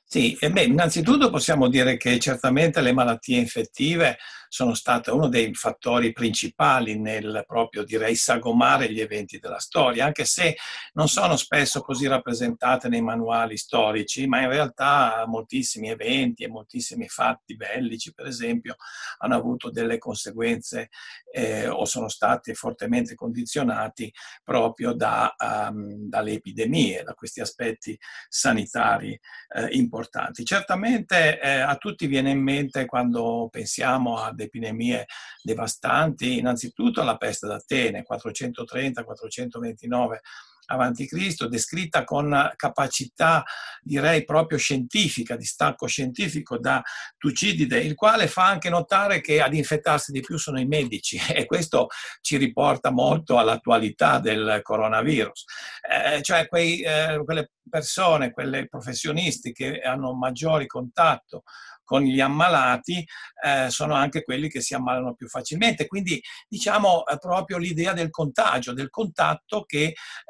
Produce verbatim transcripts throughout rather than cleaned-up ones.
Sì, e beh, innanzitutto possiamo dire che certamente le malattie infettive sono state uno dei fattori principali nel proprio, direi, sagomare gli eventi della storia, anche se non sono spesso così rappresentate nei manuali storici, ma in realtà moltissimi eventi e moltissimi fatti bellici, per esempio, hanno avuto delle conseguenze eh, o sono stati fortemente condizionati proprio da, um, dalle epidemie, da questi aspetti sanitari eh, importanti. Certamente eh, a tutti viene in mente, quando pensiamo ad epidemie devastanti, innanzitutto la peste d'Atene, quattrocentotrenta quattrocentoventinove avanti Cristo, descritta con capacità, direi proprio scientifica, di stacco scientifico da Tucidide, il quale fa anche notare che ad infettarsi di più sono i medici, e questo ci riporta molto all'attualità del coronavirus. Eh, cioè quei, eh, quelle persone, quelle professionisti che hanno maggiori contatto con gli ammalati, eh, sono anche quelli che si ammalano più facilmente. Quindi diciamo eh, proprio l'idea del contagio, del contatto che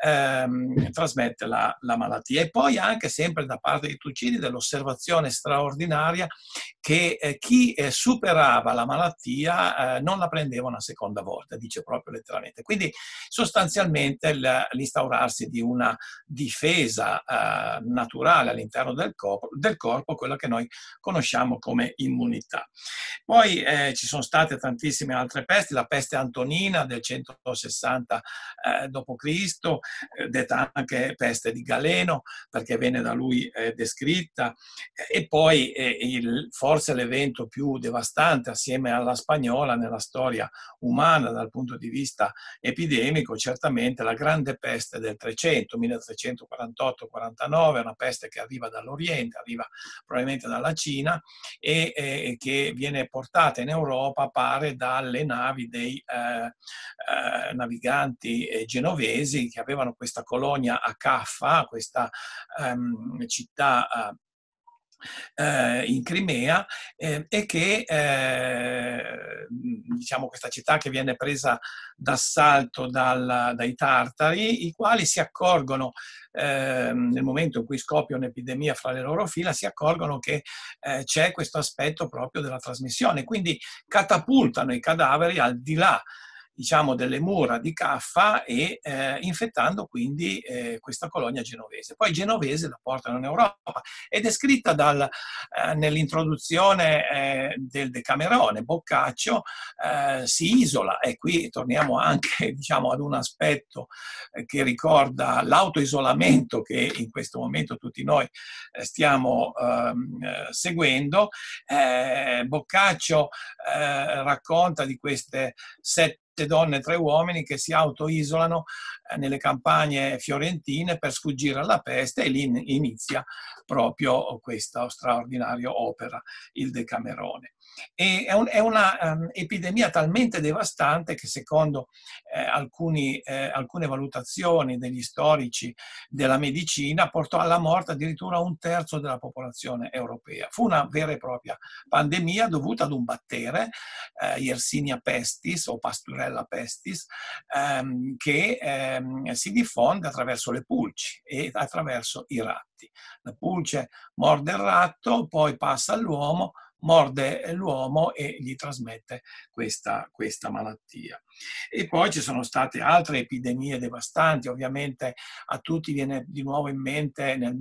ehm, trasmette la, la malattia. E poi anche sempre da parte di Tucidi dell'osservazione straordinaria che eh, chi eh, superava la malattia eh, non la prendeva una seconda volta, dice proprio letteralmente. Quindi sostanzialmente l'instaurarsi di una difesa eh, naturale all'interno del corpo, del corpo, quella che noi conosciamo come immunità. Poi eh, ci sono state tantissime altre pesti, la peste antonina del centosessanta eh, dopo Cristo, eh, detta anche peste di Galeno, perché venne da lui eh, descritta, e poi eh, il, forse l'evento più devastante assieme alla spagnola nella storia umana dal punto di vista epidemico, certamente la grande peste del trecento, milletrecentoquarantotto quarantanove, una peste che arriva dall'Oriente, arriva probabilmente dalla Cina e eh, che viene portata in Europa, pare, dalle navi dei eh, eh, naviganti eh, genovesi che avevano questa colonia a Caffa, questa ehm, città eh, eh, in Crimea, eh, e che eh, diciamo questa città che viene presa d'assalto dal, dai tartari, i quali si accorgono eh, nel momento in cui scoppia un'epidemia fra le loro fila, si accorgono che eh, c'è questo aspetto proprio della trasmissione, quindi catapultano i cadaveri al di là, diciamo, delle mura di Caffa, e eh, infettando quindi eh, questa colonia genovese. Poi i genovesi la portano in Europa ed è scritta dal, eh, nell'introduzione eh, del Decamerone. Boccaccio eh, si isola, e qui torniamo anche, diciamo, ad un aspetto eh, che ricorda l'autoisolamento che in questo momento tutti noi eh, stiamo ehm, eh, seguendo. Eh, Boccaccio eh, racconta di queste sette donne e tre uomini che si autoisolano eh, nelle campagne fiorentine per sfuggire alla peste, e lì inizia proprio questa straordinaria opera, il Decamerone. E è, un, è una um, epidemia talmente devastante che secondo eh, alcuni, eh, alcune valutazioni degli storici della medicina portò alla morte addirittura un terzo della popolazione europea. Fu una vera e propria pandemia dovuta ad un battere, eh, Yersinia pestis o Pasturella pestis, ehm, che ehm, si diffonde attraverso le pulci e attraverso i ratti. La pulce morde il ratto, poi passa all'uomo, morde l'uomo e gli trasmette questa, questa malattia. E poi ci sono state altre epidemie devastanti, ovviamente a tutti viene di nuovo in mente nel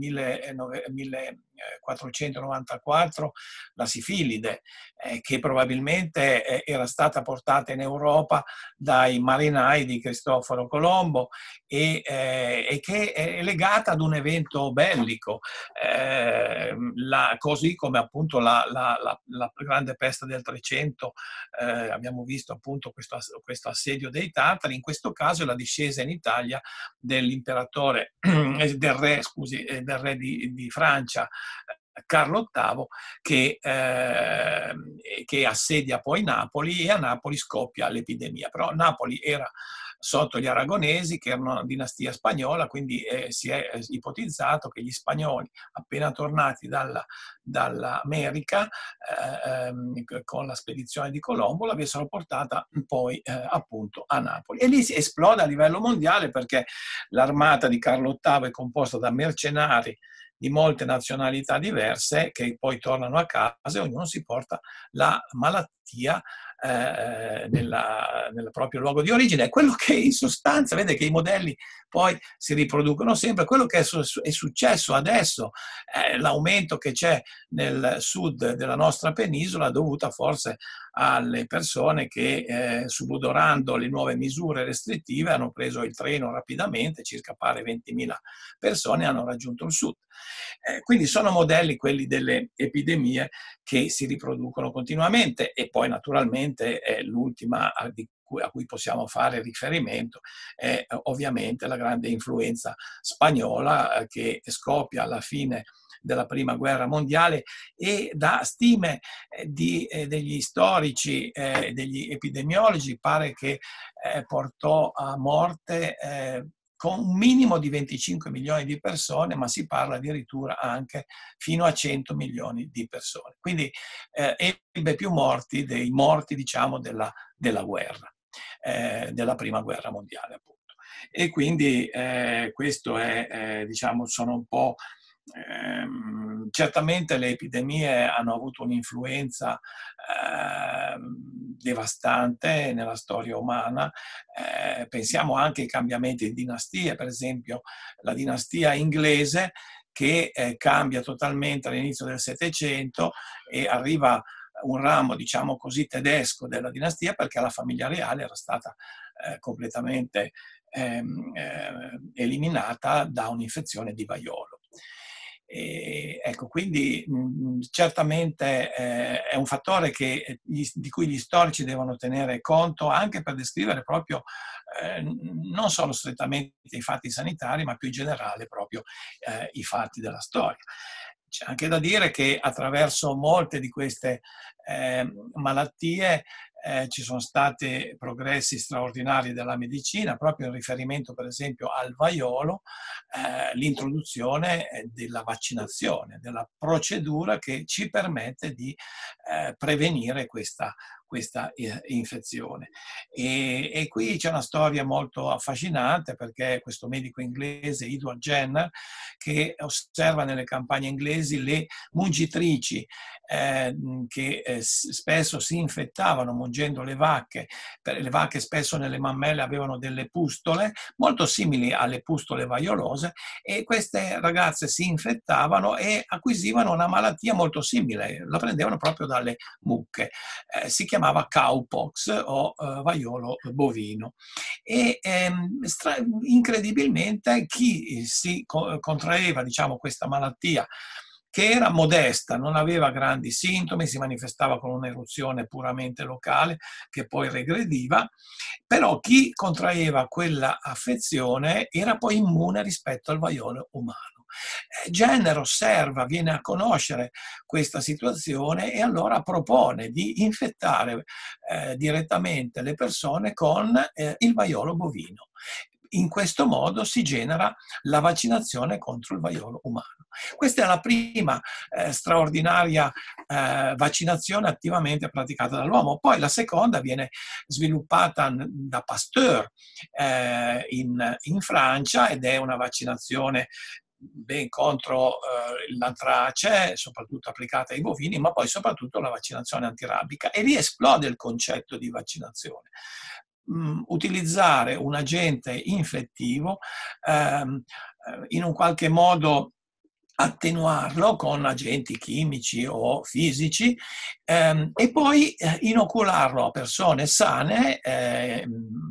millequattrocentonovantaquattro la sifilide, eh, che probabilmente eh, era stata portata in Europa dai marinai di Cristoforo Colombo e, eh, e che è legata ad un evento bellico, eh, la, così come appunto la, la, la, la grande peste del trecento, eh, abbiamo visto appunto questo, questo assedio dei tartari. In questo caso è la discesa in Italia dell'imperatore, del re, scusi, del re di, di Francia, Carlo ottavo, che, eh, che assedia poi Napoli, e a Napoli scoppia l'epidemia. Però Napoli era sotto gli aragonesi, che erano una dinastia spagnola, quindi eh, si è ipotizzato che gli spagnoli, appena tornati dalla, dall'America eh, ehm, con la spedizione di Colombo, l'avessero portata poi eh, appunto a Napoli. E lì si esplode a livello mondiale, perché l'armata di Carlo ottavo è composta da mercenari di molte nazionalità diverse che poi tornano a casa e ognuno si porta la malattia eh, nella, nel proprio luogo di origine. È quello che in sostanza, vede che i modelli poi si riproducono sempre, quello che è, su, è successo adesso, è l'aumento che c'è nel sud della nostra penisola dovuta forse alle persone che eh, subodorando le nuove misure restrittive hanno preso il treno rapidamente, circa pare ventimila persone hanno raggiunto il sud. Eh, quindi sono modelli quelli delle epidemie che si riproducono continuamente e poi naturalmente è l'ultima a, di cui, a cui possiamo fare riferimento è ovviamente la grande influenza spagnola eh, che scoppia alla fine della prima guerra mondiale e da stime eh, di, eh, degli storici e eh, degli epidemiologi pare che eh, portò a morte eh, con un minimo di venticinque milioni di persone, ma si parla addirittura anche fino a cento milioni di persone. Quindi eh, ebbe più morti dei morti, diciamo, della, della guerra, eh, della prima guerra mondiale, appunto. E quindi eh, questo è, eh, diciamo, sono un po'. Eh, certamente le epidemie hanno avuto un'influenza eh, devastante nella storia umana. Eh, pensiamo anche ai cambiamenti di dinastie, per esempio la dinastia inglese che eh, cambia totalmente all'inizio del Settecento e arriva un ramo, diciamo così, tedesco della dinastia perché la famiglia reale era stata eh, completamente ehm, eh, eliminata da un'infezione di vaiolo. E, ecco, quindi mh, certamente eh, è un fattore che, gli, di cui gli storici devono tenere conto anche per descrivere proprio eh, non solo strettamente i fatti sanitari, ma più in generale proprio eh, i fatti della storia. C'è anche da dire che attraverso molte di queste eh, malattie eh, ci sono stati progressi straordinari della medicina, proprio in riferimento per esempio al vaiolo, eh, l'introduzione della vaccinazione, della procedura che ci permette di eh, prevenire questa, questa infezione. E, e qui c'è una storia molto affascinante perché questo medico inglese, Edward Jenner, che osserva nelle campagne inglesi le mungitrici eh, che eh, spesso si infettavano mungendo le vacche. Le vacche spesso nelle mammelle avevano delle pustole molto simili alle pustole vaiolose e queste ragazze si infettavano e acquisivano una malattia molto simile, la prendevano proprio dalle mucche. Eh, si chiamava cowpox o eh, vaiolo bovino. E ehm, stra- incredibilmente chi si co- contraeva, diciamo, questa malattia che era modesta, non aveva grandi sintomi, si manifestava con un'eruzione puramente locale che poi regrediva, però chi contraeva quella affezione era poi immune rispetto al vaiolo umano. Jenner osserva, viene a conoscere questa situazione e allora propone di infettare eh, direttamente le persone con eh, il vaiolo bovino. In questo modo si genera la vaccinazione contro il vaiolo umano. Questa è la prima eh, straordinaria eh, vaccinazione attivamente praticata dall'uomo. Poi la seconda viene sviluppata da Pasteur eh, in, in Francia ed è una vaccinazione ben contro eh, l'antrace, soprattutto applicata ai bovini, ma poi soprattutto la vaccinazione antirabica. E lì esplode il concetto di vaccinazione. Mm, utilizzare un agente infettivo ehm, in un qualche modo attenuarlo con agenti chimici o fisici ehm, e poi eh, inocularlo a persone sane, eh,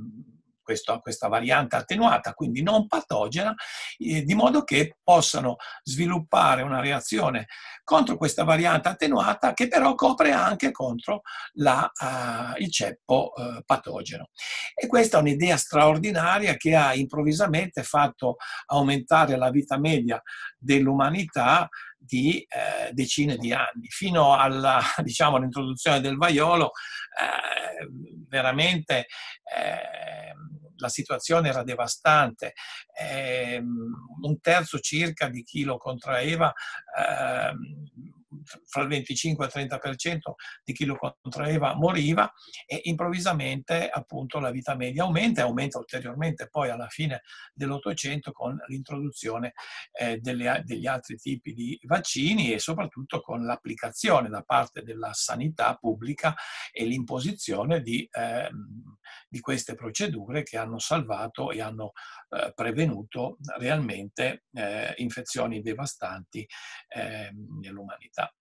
questo, questa variante attenuata, quindi non patogena, eh, di modo che possano sviluppare una reazione contro questa variante attenuata che però copre anche contro la, uh, il ceppo uh, patogeno. E questa è un'idea straordinaria che ha improvvisamente fatto aumentare la vita media dell'umanità di eh, decine di anni, fino alla, diciamo, all'introduzione del vaiolo, eh, veramente eh, la situazione era devastante. Eh, un terzo circa di chi lo contraeva eh, fra il venticinque e il trenta per cento di chi lo contraeva moriva, e improvvisamente appunto la vita media aumenta e aumenta ulteriormente poi alla fine dell'Ottocento con l'introduzione eh, delle, degli altri tipi di vaccini e soprattutto con l'applicazione da parte della sanità pubblica e l'imposizione di, eh, di queste procedure che hanno salvato e hanno eh, prevenuto realmente eh, infezioni devastanti eh, nell'umanità.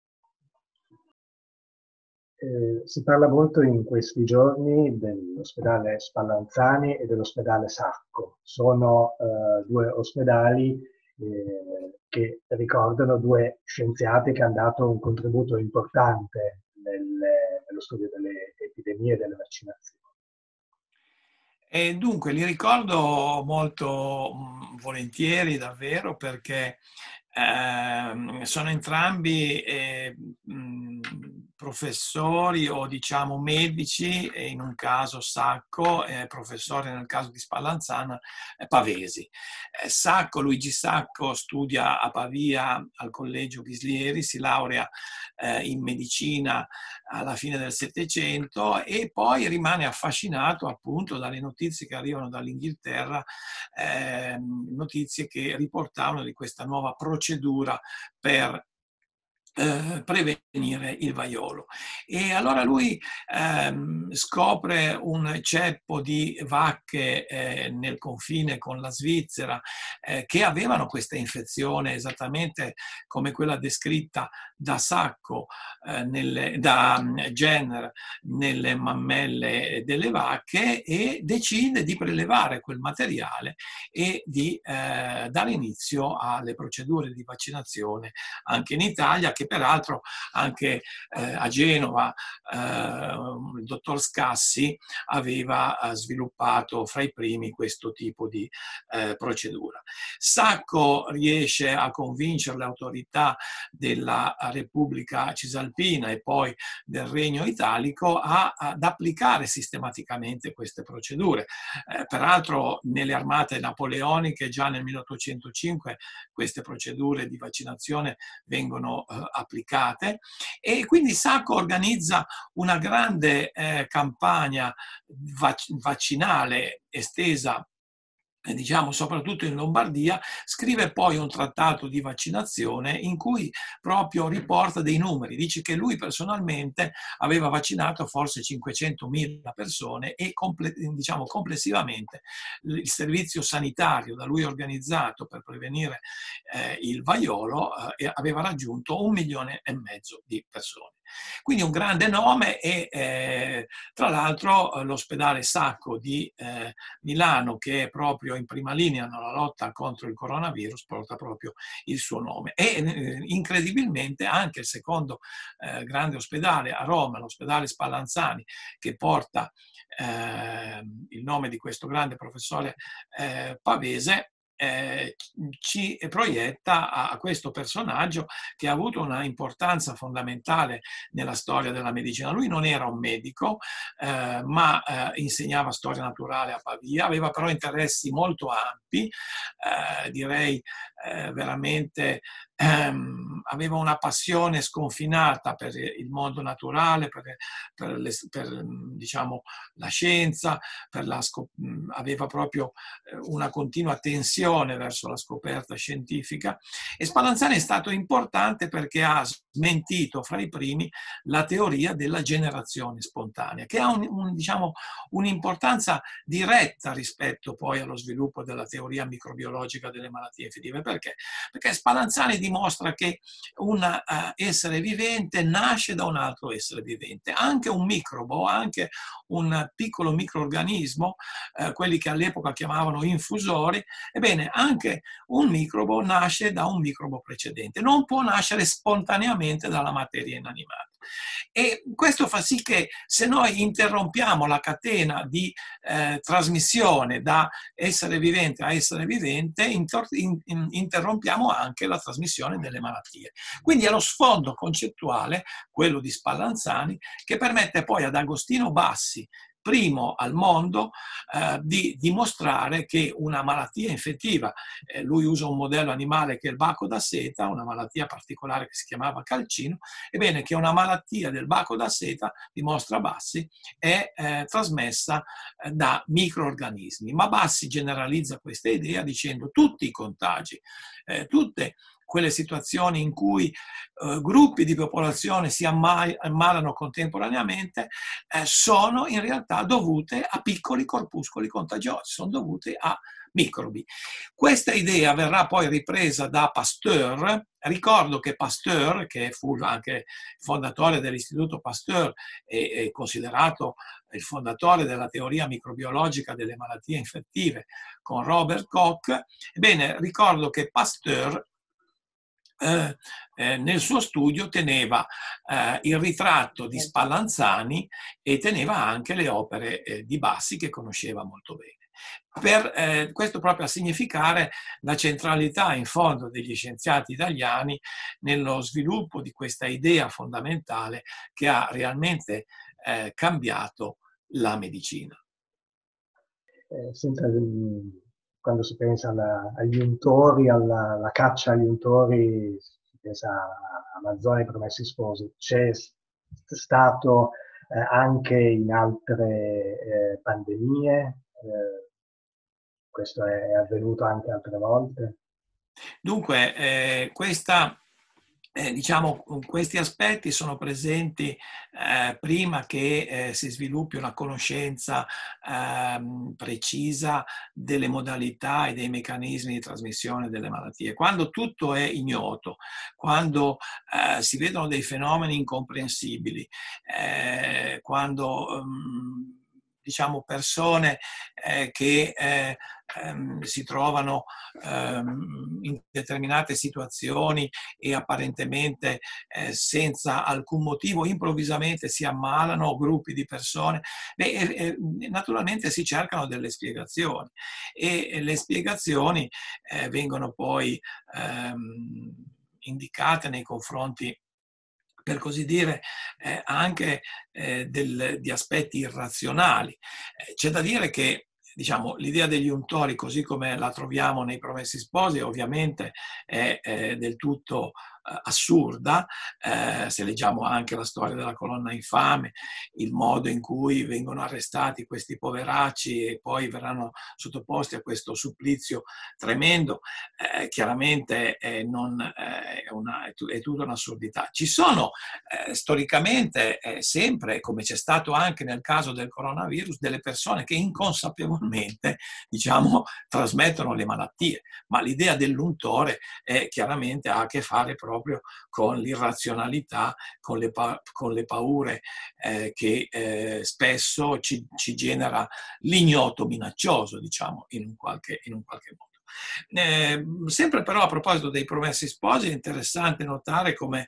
Eh, si parla molto in questi giorni dell'ospedale Spallanzani e dell'ospedale Sacco. Sono eh, due ospedali eh, che ricordano due scienziati che hanno dato un contributo importante nelle, nello studio delle epidemie e delle vaccinazioni. E dunque li ricordo molto mh, volentieri davvero, perché eh, sono entrambi eh, mh, professori o diciamo medici, e in un caso Sacco, eh, professore nel caso di Spallanzani, eh, pavesi. Eh, Sacco, Luigi Sacco studia a Pavia al Collegio Ghislieri, si laurea eh, in medicina alla fine del Settecento e poi rimane affascinato appunto dalle notizie che arrivano dall'Inghilterra, eh, notizie che riportavano di questa nuova procedura per Eh, prevenire il vaiolo. E allora lui ehm, scopre un ceppo di vacche eh, nel confine con la Svizzera eh, che avevano questa infezione esattamente come quella descritta da Sacco, eh, nelle, da Jenner nelle mammelle delle vacche, e decide di prelevare quel materiale e di eh, dare inizio alle procedure di vaccinazione anche in Italia, che peraltro anche eh, a Genova eh, il dottor Scassi aveva eh, sviluppato fra i primi questo tipo di eh, procedura. Sacco riesce a convincere le autorità della Repubblica Cisalpina e poi del Regno Italico a, ad applicare sistematicamente queste procedure. Eh, peraltro nelle armate napoleoniche già nel milleottocentocinque queste procedure di vaccinazione vengono eh, applicate, e quindi Sacco organizza una grande eh, campagna vac- vaccinale estesa, diciamo soprattutto in Lombardia. Scrive poi un trattato di vaccinazione in cui proprio riporta dei numeri, dice che lui personalmente aveva vaccinato forse cinquecentomila persone e comple- diciamo complessivamente il servizio sanitario da lui organizzato per prevenire eh, il vaiolo eh, aveva raggiunto un milione e mezzo di persone. Quindi un grande nome, e eh, tra l'altro l'ospedale Sacco di eh, Milano, che è proprio in prima linea nella lotta contro il coronavirus, porta proprio il suo nome. E eh, incredibilmente anche il secondo eh, grande ospedale a Roma, l'ospedale Spallanzani, che porta eh, il nome di questo grande professore eh, pavese, Eh, ci proietta a, a questo personaggio che ha avuto una importanza fondamentale nella storia della medicina. Lui non era un medico, eh, ma eh, insegnava storia naturale a Pavia, aveva però interessi molto ampi, eh, direi eh, veramente ehm, aveva una passione sconfinata per il mondo naturale, per, per, le, per diciamo, la scienza, per la aveva proprio una continua tensione verso la scoperta scientifica, e Spallanzani è stato importante perché ha smentito fra i primi la teoria della generazione spontanea, che ha un, un, diciamo, un'importanza diretta rispetto poi allo sviluppo della teoria microbiologica delle malattie infettive. Perché? Perché Spallanzani dimostra che un uh, essere vivente nasce da un altro essere vivente, anche un microbo, anche un piccolo microorganismo, eh, quelli che all'epoca chiamavano infusori. Ebbene, anche un microbo nasce da un microbo precedente, non può nascere spontaneamente dalla materia inanimata. E questo fa sì che se noi interrompiamo la catena di eh, trasmissione da essere vivente a essere vivente, inter- in- in- interrompiamo anche la trasmissione delle malattie. Quindi è lo sfondo concettuale, quello di Spallanzani, che permette poi ad Agostino Bassi, primo al mondo eh, di dimostrare che una malattia infettiva, eh, lui usa un modello animale che è il baco da seta, una malattia particolare che si chiamava calcino, ebbene che una malattia del baco da seta, dimostra Bassi, è eh, trasmessa eh, da microorganismi. Ma Bassi generalizza questa idea dicendo tutti i contagi, eh, tutte quelle situazioni in cui eh, gruppi di popolazione si ammal- ammalano contemporaneamente eh, sono in realtà dovute a piccoli corpuscoli contagiosi, sono dovute a microbi. Questa idea verrà poi ripresa da Pasteur. Ricordo che Pasteur, che fu anche fondatore dell'Istituto Pasteur e, e considerato il fondatore della teoria microbiologica delle malattie infettive con Robert Koch, ebbene ricordo che Pasteur Eh, eh, nel suo studio teneva eh, il ritratto di Spallanzani e teneva anche le opere eh, di Bassi che conosceva molto bene. Per eh, questo proprio a significare la centralità in fondo degli scienziati italiani nello sviluppo di questa idea fondamentale che ha realmente eh, cambiato la medicina. Eh, senta, quando si pensa alla, agli untori, alla, alla caccia agli untori, si pensa a Amazzoni, Promessi Sposi. C'è stato eh, anche in altre eh, pandemie, eh, questo è avvenuto anche altre volte? Dunque, eh, questa... Eh, diciamo, questi aspetti sono presenti eh, prima che eh, si sviluppi una conoscenza eh, precisa delle modalità e dei meccanismi di trasmissione delle malattie. Quando tutto è ignoto, quando eh, si vedono dei fenomeni incomprensibili, eh, quando um, diciamo persone eh, che eh, ehm, si trovano ehm, in determinate situazioni e apparentemente eh, senza alcun motivo improvvisamente si ammalano gruppi di persone, beh, eh, eh, naturalmente si cercano delle spiegazioni e, e le spiegazioni eh, vengono poi ehm, indicate nei confronti, per così dire, eh, anche eh, del, di aspetti irrazionali. Eh, c'è da dire che diciamo, l'idea degli untori, così come la troviamo nei Promessi Sposi, ovviamente è, è del tutto eh, assurda. Eh, se leggiamo anche la storia della colonna infame, il modo in cui vengono arrestati questi poveracci e poi verranno sottoposti a questo supplizio tremendo, eh, chiaramente è, non, eh, è, una, è, è tutta un'assurdità. Ci sono eh, storicamente eh, sempre, come c'è stato anche nel caso del coronavirus, delle persone che inconsapevolmente diciamo, trasmettono le malattie, ma l'idea dell'untore è, chiaramente ha a che fare proprio con l'irrazionalità, con le, pa- con le paure eh, che eh, spesso ci, ci genera l'ignoto minaccioso, diciamo, in un qualche, in un qualche modo. Eh, sempre però a proposito dei Promessi Sposi è interessante notare come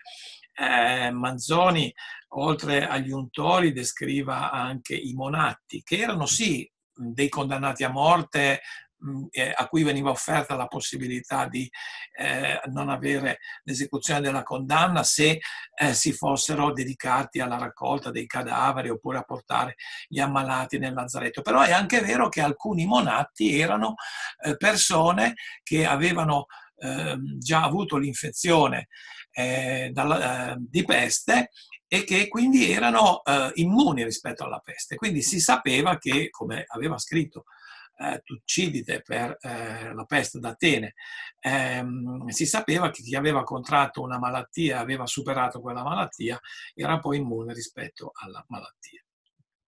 eh, Manzoni, oltre agli untori, descriva anche i monatti, che erano sì dei condannati a morte eh, a cui veniva offerta la possibilità di eh, non avere l'esecuzione della condanna se eh, si fossero dedicati alla raccolta dei cadaveri oppure a portare gli ammalati nel lazzaretto. Però è anche vero che alcuni monatti erano eh, persone che avevano eh, già avuto l'infezione eh, dalla, eh, di peste e che quindi erano eh, immuni rispetto alla peste. Quindi si sapeva che, come aveva scritto eh, Tucidide per eh, la peste d'Atene, ehm, si sapeva che chi aveva contratto una malattia, aveva superato quella malattia, era poi immune rispetto alla malattia.